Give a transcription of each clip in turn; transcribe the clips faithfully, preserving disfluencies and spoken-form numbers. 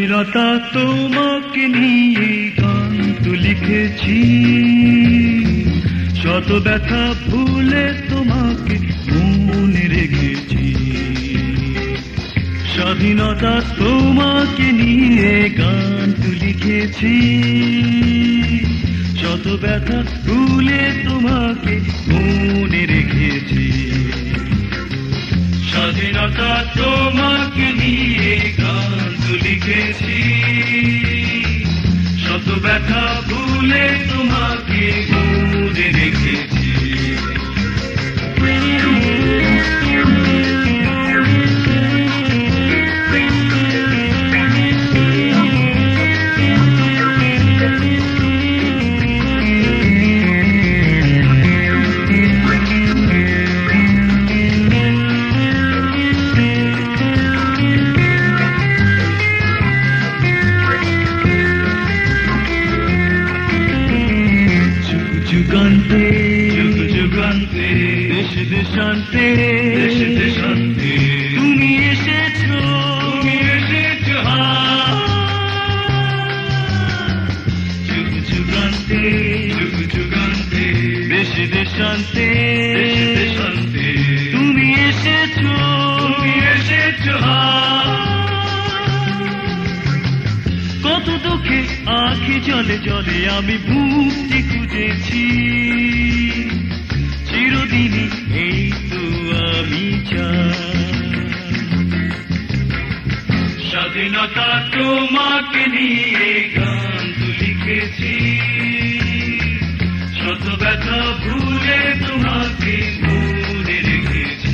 স্বাধীনতা তোমাকে নিয়ে গান তো লিখেছি, শত ব্যথা ভুলে তোমাকে মনে রেখেছি। স্বাধীনতা তোমাকে নিয়ে গান তো লিখেছি, শত ব্যথা ভুলে তোমাকে মনে রেখেছি। স্বাধীনতা তোমাকে নিয়ে গান তো লিখেছি, শত ব্যথা ভুলে তোমাকে মনে রেখেছি। যুগান্তে যুগ যুগান্তে দেশ দেশান্তে দেশ দেশান্তে তুমি এসেছো, তুমি এসেছো। যুগ যুগান্তে যুগ যুগান্তে দেশ দেশান্তে দেশ দেশান্তে তুমি এসেছো, তুমি এসেছো। কত দুঃখে আঁখি জলে জলে আমি মুক্তি খুঁজেছি, চিরদিনই এই তো আমি চাই। স্বাধীনতা তোমাকে নিয়ে গান তো লিখেছি, শত ব্যথা ভুলে তোমাকে মনে রেখেছি।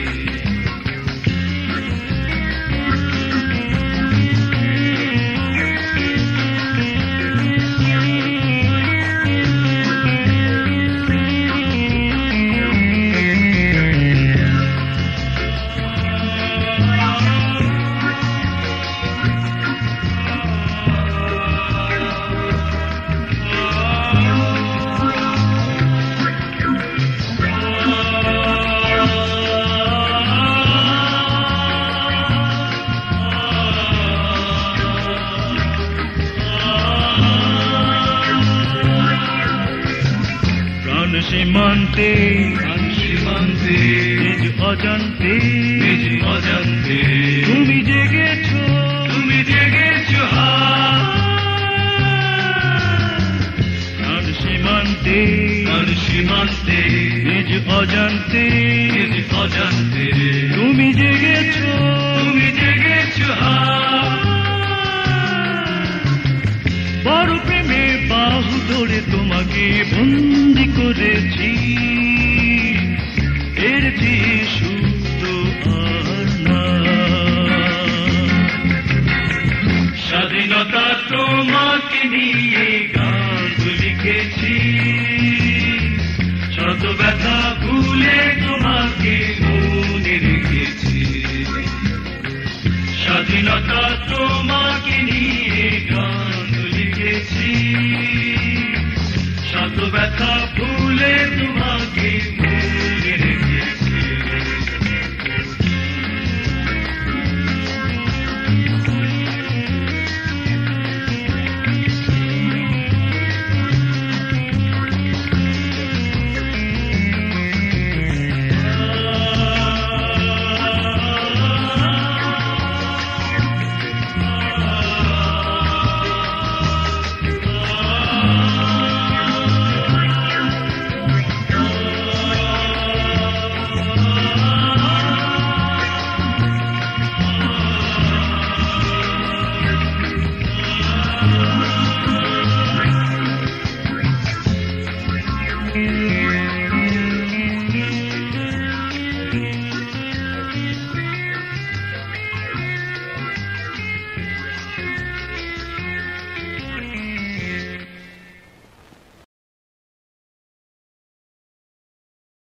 সীমান্তে সীমান্তে নিজ অজান্তে নিজ অজান্তে তুমি জেগেছো, তুমি জেগেছো। সীমান্তে সীমান্তে নিজ অজান্তে নিজ অজান্তে তুমি জেগেছো, তুমি জেগেছো। বড় প্রেমে বাহু ধরে তোমাকে বন্দি করেছি, এর যে সুখ আর না। স্বাধীনতা তোমাকে নিয়ে গান তো লিখেছি, শত ব্যথা ভুলে তোমাকে মনে রেখেছি। স্বাধীনতা তোমাকে নিয়ে গান তো লিখেছি, শত ব্যথা ভুলে তোমাকে